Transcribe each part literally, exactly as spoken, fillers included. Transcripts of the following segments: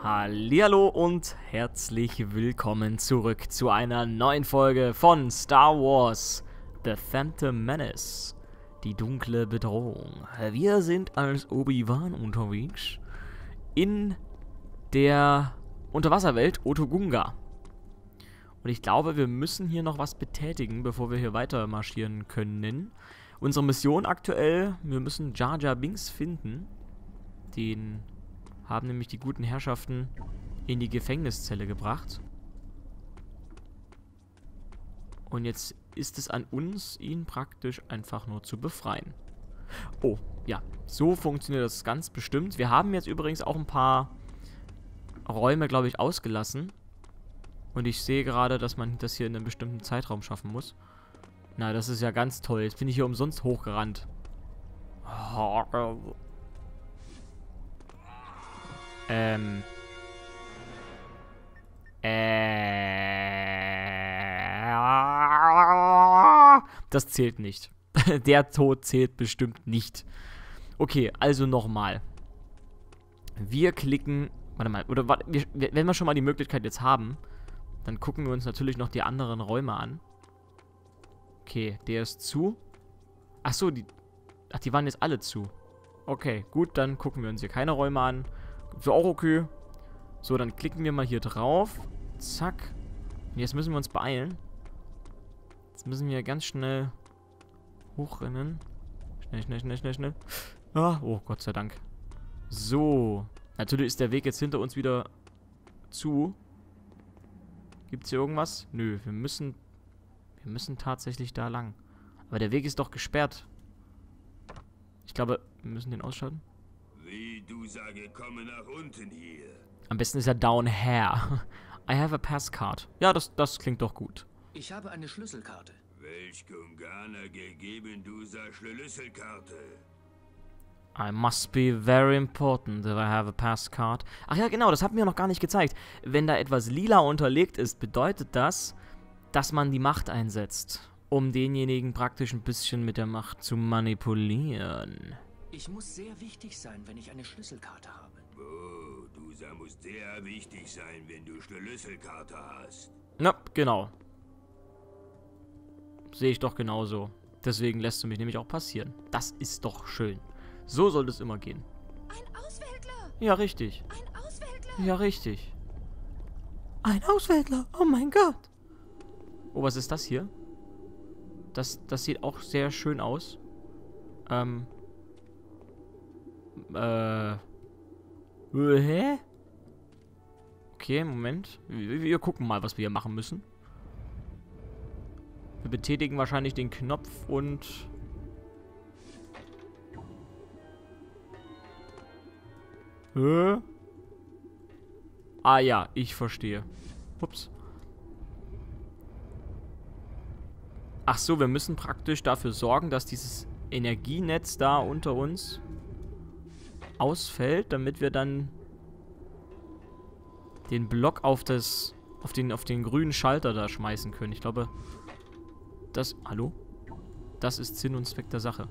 Hallihallo und herzlich willkommen zurück zu einer neuen Folge von Star Wars The Phantom Menace, die dunkle Bedrohung. Wir sind als Obi-Wan unterwegs in der Unterwasserwelt Otoh-Gunga. Und ich glaube, wir müssen hier noch was betätigen, bevor wir hier weiter marschieren können. Unsere Mission aktuell, wir müssen Jar Jar Binks finden. Den haben nämlich die guten Herrschaften in die Gefängniszelle gebracht. Und jetzt ist es an uns, ihn praktisch einfach nur zu befreien. Oh, ja, so funktioniert das ganz bestimmt. Wir haben jetzt übrigens auch ein paar Räume, glaube ich, ausgelassen. Und ich sehe gerade, dass man das hier in einem bestimmten Zeitraum schaffen muss. Na, das ist ja ganz toll. Jetzt bin ich hier umsonst hochgerannt. Ähm. Äh. Das zählt nicht. Der Tod zählt bestimmt nicht. Okay, also nochmal. Wir klicken. Warte mal, oder warte, wir, wenn wir schon mal die Möglichkeit jetzt haben, dann gucken wir uns natürlich noch die anderen Räume an. Okay, der ist zu. Achso, die. Ach, die waren jetzt alle zu. Okay, gut, dann gucken wir uns hier keine Räume an. Ist auch okay. So, dann klicken wir mal hier drauf. Zack. Und jetzt müssen wir uns beeilen. Jetzt müssen wir ganz schnell hochrennen. Schnell, schnell, schnell, schnell, schnell. Ah, oh, Gott sei Dank. So. Natürlich ist der Weg jetzt hinter uns wieder zu. Gibt es hier irgendwas? Nö, wir müssen... Wir müssen tatsächlich da lang. Aber der Weg ist doch gesperrt. Ich glaube, wir müssen den ausschalten. Wie du sage, komme nach unten hier. Am besten ist ja down here. I have a passcard. Ja, das, das klingt doch gut. Ich habe eine Schlüsselkarte. Welch Gunganer gegeben du sa Schlüsselkarte? I must be very important if I have a passcard. Ach ja, genau, das hat mir noch gar nicht gezeigt. Wenn da etwas lila unterlegt ist, bedeutet das, dass man die Macht einsetzt, um denjenigen praktisch ein bisschen mit der Macht zu manipulieren. Ich muss sehr wichtig sein, wenn ich eine Schlüsselkarte habe. Oh, du sa musst sehr wichtig sein, wenn du Schlüsselkarte hast. Na, genau. Sehe ich doch genauso. Deswegen lässt du mich nämlich auch passieren. Das ist doch schön. So soll es immer gehen. Ein Auswäldler! Ja, richtig. Ein Auswäldler! Ja, richtig. Ein Auswäldler! Oh mein Gott! Oh, was ist das hier? Das, das sieht auch sehr schön aus. Ähm. Äh. Hä? Okay, Moment. Wir, wir gucken mal, was wir hier machen müssen. Wir betätigen wahrscheinlich den Knopf und... Hä? Ah ja, ich verstehe. Ups. Ach so, wir müssen praktisch dafür sorgen, dass dieses Energienetz da unter uns ausfällt, damit wir dann den Block auf das, auf den, auf den grünen Schalter da schmeißen können. Ich glaube, das, hallo? Das ist Sinn und Zweck der Sache.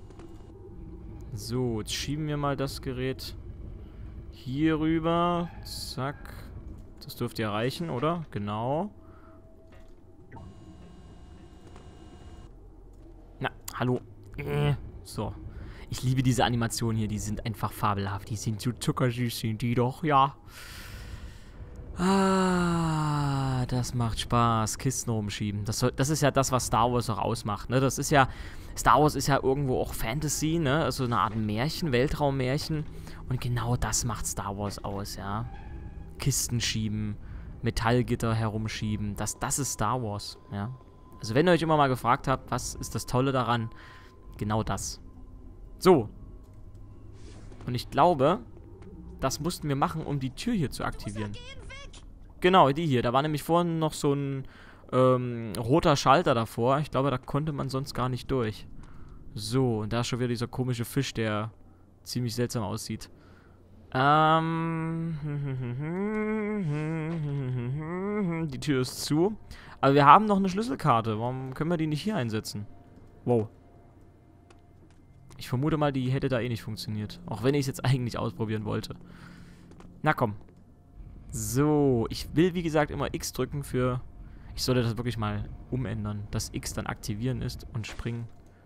So, jetzt schieben wir mal das Gerät hier rüber. Zack. Das dürfte ja reichen, oder? Genau. Na, hallo. Äh, so. Ich liebe diese Animationen hier. Die sind einfach fabelhaft. Die sind so zuckersüß, sind die doch, ja. Ah, das macht Spaß. Kisten rumschieben. Das, soll, das ist ja das, was Star Wars auch ausmacht, ne? Das ist ja... Star Wars ist ja irgendwo auch Fantasy, ne? Also eine Art Märchen, Weltraummärchen. Und genau das macht Star Wars aus, ja. Kisten schieben, Metallgitter herumschieben. Das, das ist Star Wars, ja. Also wenn ihr euch immer mal gefragt habt, was ist das Tolle daran? Genau das. So. Und ich glaube, das mussten wir machen, um die Tür hier zu aktivieren. Genau, die hier. Da war nämlich vorhin noch so ein ähm, roter Schalter davor. Ich glaube, da konnte man sonst gar nicht durch. So, und da ist schon wieder dieser komische Fisch, der ziemlich seltsam aussieht. Ähm. Die Tür ist zu. Aber wir haben noch eine Schlüsselkarte. Warum können wir die nicht hier einsetzen? Wow. Ich vermute mal, die hätte da eh nicht funktioniert. Auch wenn ich es jetzt eigentlich ausprobieren wollte. Na komm. So, ich will wie gesagt immer X drücken für... Ich sollte das wirklich mal umändern, dass X dann aktivieren ist und springen.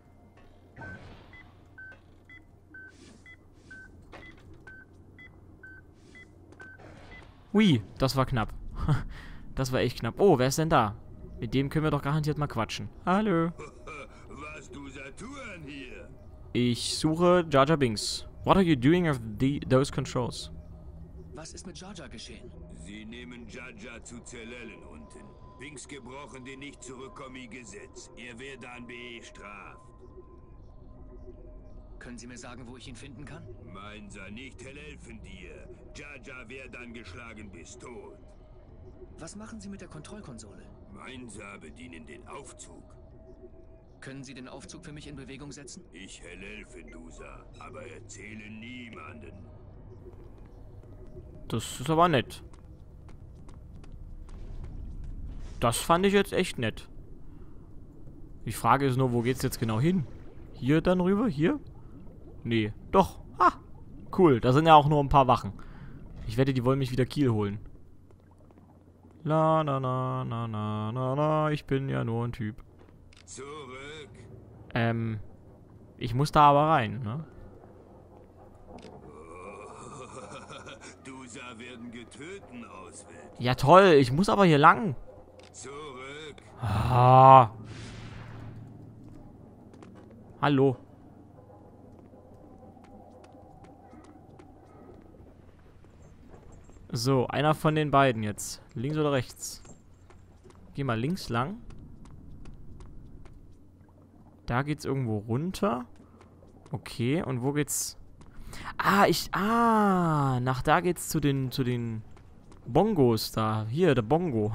Ui, das war knapp. Das war echt knapp. Oh, wer ist denn da? Mit dem können wir doch garantiert mal quatschen. Hallo. Was du Saturn hier? Ich suche Jar Jar Binks. What are you doing with the, those controls? Was ist mit Jar Jar geschehen? Sie nehmen Jar Jar zu zerlellen unten. Binks gebrochen den nicht zurückkommen Gesetz. Er wird dann bestraft. Können Sie mir sagen, wo ich ihn finden kann? Meinsa nicht helfen dir. Jar Jar wär dann geschlagen bis tot. Was machen Sie mit der Kontrollkonsole? Meinsa bedienen den Aufzug. Können Sie den Aufzug für mich in Bewegung setzen? Ich helfen Dusa, aber erzähle niemanden. Das ist aber nett. Das fand ich jetzt echt nett. Die Frage ist nur, wo geht's jetzt genau hin? Hier dann rüber? Hier? Nee, doch. Ah, cool. Da sind ja auch nur ein paar Wachen. Ich wette, die wollen mich wieder Kiel holen. La, na, na, na, na, na, na. Ich bin ja nur ein Typ. Zurück. Ähm, ich muss da aber rein, ne? Dusa werden getötet auswählen. Ja, toll. Ich muss aber hier lang. Zurück. Ah. Hallo. So, einer von den beiden jetzt. Links oder rechts? Geh mal links lang. Da geht's irgendwo runter. Okay, und wo geht's? Ah, ich... Ah, nach da geht's zu den... zu den Bongos da. Hier, der Bongo.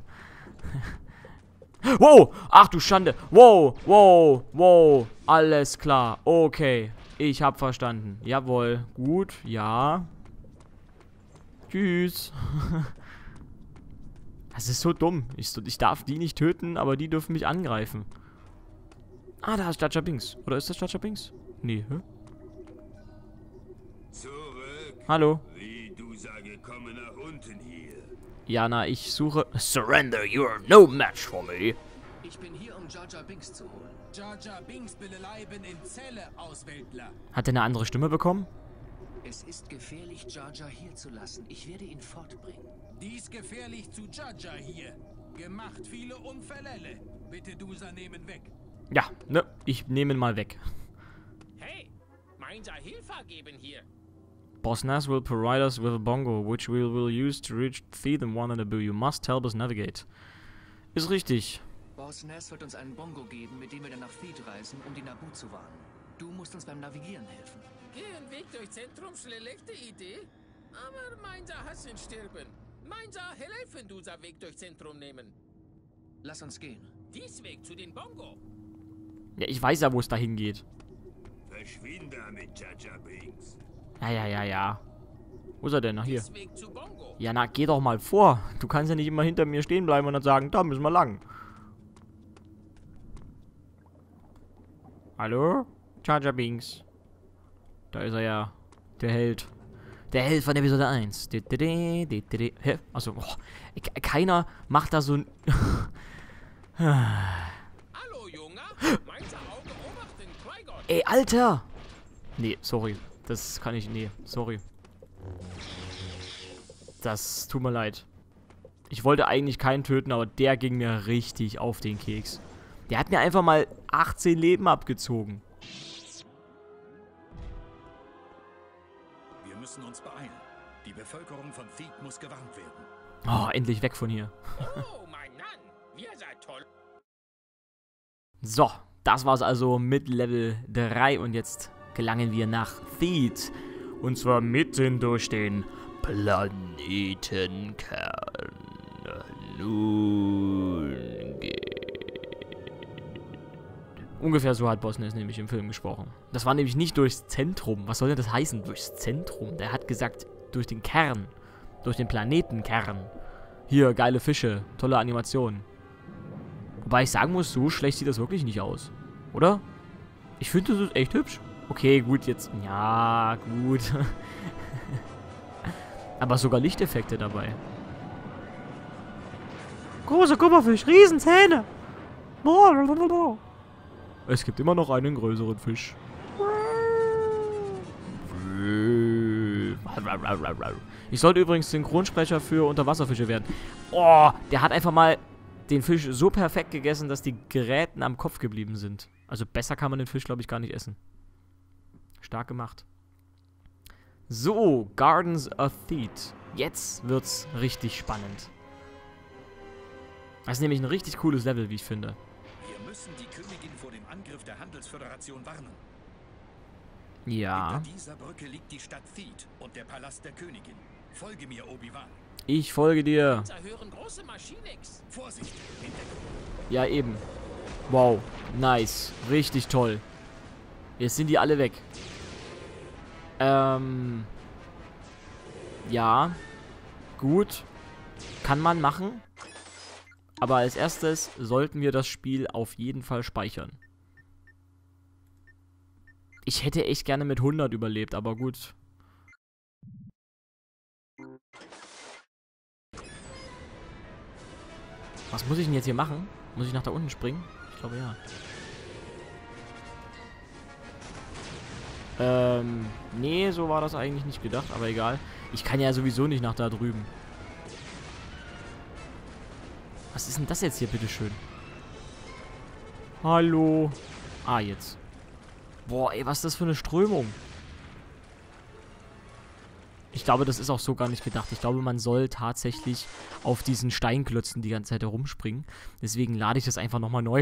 Wow! Ach du Schande! Wow! Wow! Wow! Alles klar. Okay. Ich hab verstanden. Jawohl. Gut. Ja. Tschüss. Das ist so dumm. Ich, ich darf die nicht töten, aber die dürfen mich angreifen. Ah, da ist Jar Jar Binks. Oder ist das Jar Jar Binks? Nee, hä? Zurück. Hallo. Wie du sage, komme nach unten hier. Ja, na, ich suche... Surrender, you're no match for me. Ich bin hier, um Jar Jar Binks zu holen. Jar Jar Binks bleiben in Zelle, Auswäldler. Hat er eine andere Stimme bekommen? Es ist gefährlich, Jar Jar hier zu lassen. Ich werde ihn fortbringen. Dies gefährlich zu Jar Jar hier. Gemacht viele Unfälle. Bitte Dusa nehmen weg. Ja, ne, ich nehme ihn mal weg. Hey, Meinsa Hilfe geben hier. Boss Nass will provide us with a bongo, which we will use to reach Theed and one and Abu. You must help us navigate. Ist richtig. Boss Nass wird uns einen Bongo geben, mit dem wir dann nach Theed reisen, um die Naboo zu warnen. Du musst uns beim Navigieren helfen. Gehen Weg durch Zentrum, schlechte Idee. Aber Meinsa hassen sterben. Meinsa helfen Dusa Weg durch Zentrum nehmen. Lass uns gehen. Dies Weg zu den Bongo. Ja, ich weiß ja, wo es dahin geht. Verschwinde mit Jar Jar Binks. Ja, ja, ja, ja. Wo ist er denn? Nach hier. Dies Weg zu Bongo. Ja, na, geh doch mal vor. Du kannst ja nicht immer hinter mir stehen bleiben und dann sagen, da müssen wir lang. Hallo? Jar Jar Binks. Da ist er ja. Der Held. Der Held von Episode eins. Hä? Achso, oh. Keiner macht da so ein... Hallo, Junge. Meinsa Auge beobachten, Qui-Gon. Ey, Alter! Nee, sorry. Das kann ich... Nee, sorry. Das tut mir leid. Ich wollte eigentlich keinen töten, aber der ging mir richtig auf den Keks. Der hat mir einfach mal achtzehn Leben abgezogen. Wir müssen uns beeilen. Die Bevölkerung von Theed muss gewarnt werden. Oh, endlich weg von hier. Oh, mein Mann. Wir seid toll. So, das war's also mit Level drei und jetzt gelangen wir nach Theed. Und zwar mitten durch den Planetenkern. Nun geht. Ungefähr so hat Boss Nass nämlich im Film gesprochen. Das war nämlich nicht durchs Zentrum. Was soll denn das heißen, durchs Zentrum? Der hat gesagt, durch den Kern. Durch den Planetenkern. Hier, geile Fische. Tolle Animationen. Wobei ich sagen muss, so schlecht sieht das wirklich nicht aus. Oder? Ich finde, das ist echt hübsch. Okay, gut, jetzt... Ja, gut. Aber sogar Lichteffekte dabei. Großer Kupferfisch, Riesenzähne. Es gibt immer noch einen größeren Fisch. Ich sollte übrigens Synchronsprecher für Unterwasserfische werden. Oh, der hat einfach mal den Fisch so perfekt gegessen, dass die Gräten am Kopf geblieben sind. Also besser kann man den Fisch, glaube ich, gar nicht essen. Stark gemacht. So, Gardens of Theed. Jetzt wird's richtig spannend. Das ist nämlich ein richtig cooles Level, wie ich finde. Wir müssen die Königin vor dem Angriff der Handelsföderation warnen. Ja. Hinter dieser Brücke liegt die Stadt Theed und der Palast der Königin. Folge mir, Obi-Wan. Ich folge dir. Zerhören große Maschinix. Vorsicht, Entdeckung. Ja, eben. Wow, nice. Richtig toll. Jetzt sind die alle weg. Ähm. Ja. Gut. Kann man machen. Aber als erstes sollten wir das Spiel auf jeden Fall speichern. Ich hätte echt gerne mit hundert überlebt, aber gut. Was muss ich denn jetzt hier machen? Muss ich nach da unten springen? Ich glaube ja. Ähm, nee, so war das eigentlich nicht gedacht, aber egal. Ich kann ja sowieso nicht nach da drüben. Was ist denn das jetzt hier, bitteschön? Hallo. Ah, jetzt. Boah, ey, was ist das für eine Strömung? Ich glaube, das ist auch so gar nicht gedacht. Ich glaube, man soll tatsächlich auf diesen Steinklötzen die ganze Zeit herumspringen. Deswegen lade ich das einfach nochmal neu.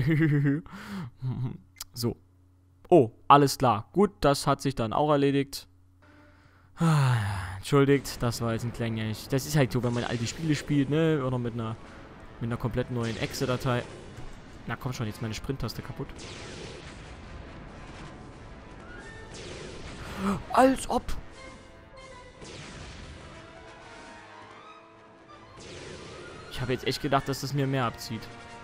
So. Oh, alles klar. Gut, das hat sich dann auch erledigt. Entschuldigt, das war jetzt ein kleiner... Das ist halt so, wenn man alte Spiele spielt, ne? Oder mit einer, mit einer komplett neuen Exe-Datei. Na komm schon, jetzt meine Sprint-Taste kaputt. Als ob... Ich habe jetzt echt gedacht, dass das mir mehr abzieht.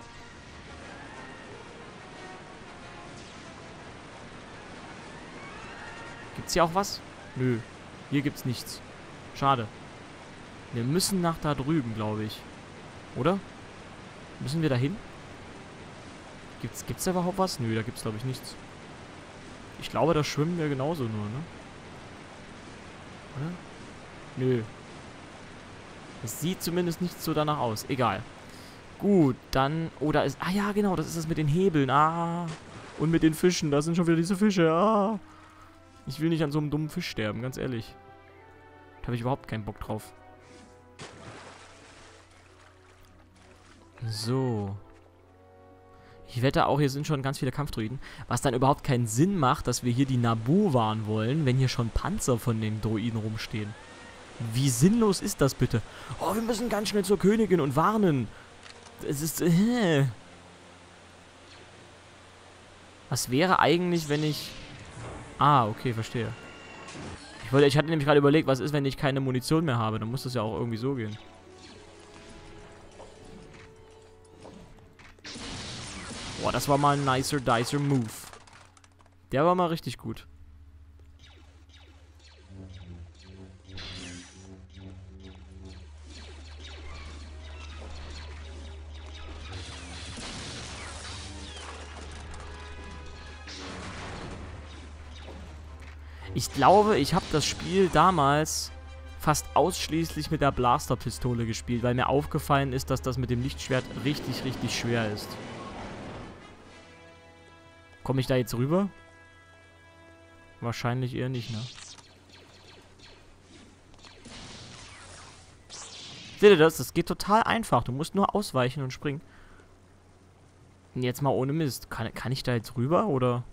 Gibt's hier auch was? Nö. Hier gibt's nichts. Schade. Wir müssen nach da drüben, glaube ich. Oder? Müssen wir da hin? Gibt's, gibt's da überhaupt was? Nö, da gibt's, glaube ich, nichts. Ich glaube, da schwimmen wir genauso nur, ne? Oder? Nö. Es sieht zumindest nicht so danach aus. Egal. Gut, dann... Oh, da ist... Ah ja, genau, das ist das mit den Hebeln. Ah. Und mit den Fischen. Da sind schon wieder diese Fische. Ah. Ich will nicht an so einem dummen Fisch sterben, ganz ehrlich. Da habe ich überhaupt keinen Bock drauf. So. Ich wette auch, hier sind schon ganz viele Kampfdruiden. Was dann überhaupt keinen Sinn macht, dass wir hier die Naboo warnen wollen, wenn hier schon Panzer von den Droiden rumstehen. Wie sinnlos ist das bitte? Oh, wir müssen ganz schnell zur Königin und warnen. Es ist... Äh. Was wäre eigentlich, wenn ich... Ah, okay, verstehe. Ich, wollte, ich hatte nämlich gerade überlegt, was ist, wenn ich keine Munition mehr habe? Dann muss das ja auch irgendwie so gehen. Boah, das war mal ein nicer, dicer Move. Der war mal richtig gut. Ich glaube, ich habe das Spiel damals fast ausschließlich mit der Blasterpistole gespielt, weil mir aufgefallen ist, dass das mit dem Lichtschwert richtig, richtig schwer ist. Komme ich da jetzt rüber? Wahrscheinlich eher nicht, ne? Seht ihr das? Das geht total einfach. Du musst nur ausweichen und springen. Und jetzt mal ohne Mist. Kann, kann ich da jetzt rüber, oder...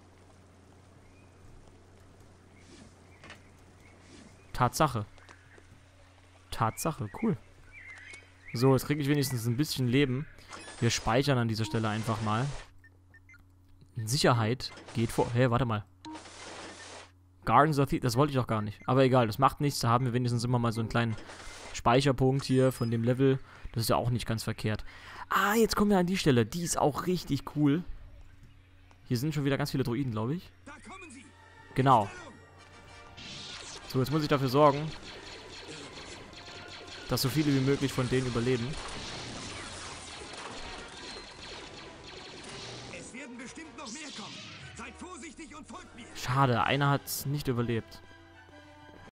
Tatsache. Tatsache, cool. So, jetzt kriege ich wenigstens ein bisschen Leben. Wir speichern an dieser Stelle einfach mal. Sicherheit geht vor... Hä, hey, warte mal. Gardens of Theed, das wollte ich doch gar nicht. Aber egal, das macht nichts. Da haben wir wenigstens immer mal so einen kleinen Speicherpunkt hier von dem Level. Das ist ja auch nicht ganz verkehrt. Ah, jetzt kommen wir an die Stelle. Die ist auch richtig cool. Hier sind schon wieder ganz viele Droiden, glaube ich. Genau. So, jetzt muss ich dafür sorgen, Dass so viele wie möglich von denen überleben. Es werden bestimmt noch mehr kommen. Seid vorsichtig und folgt mir. Schade, einer hat es nicht überlebt.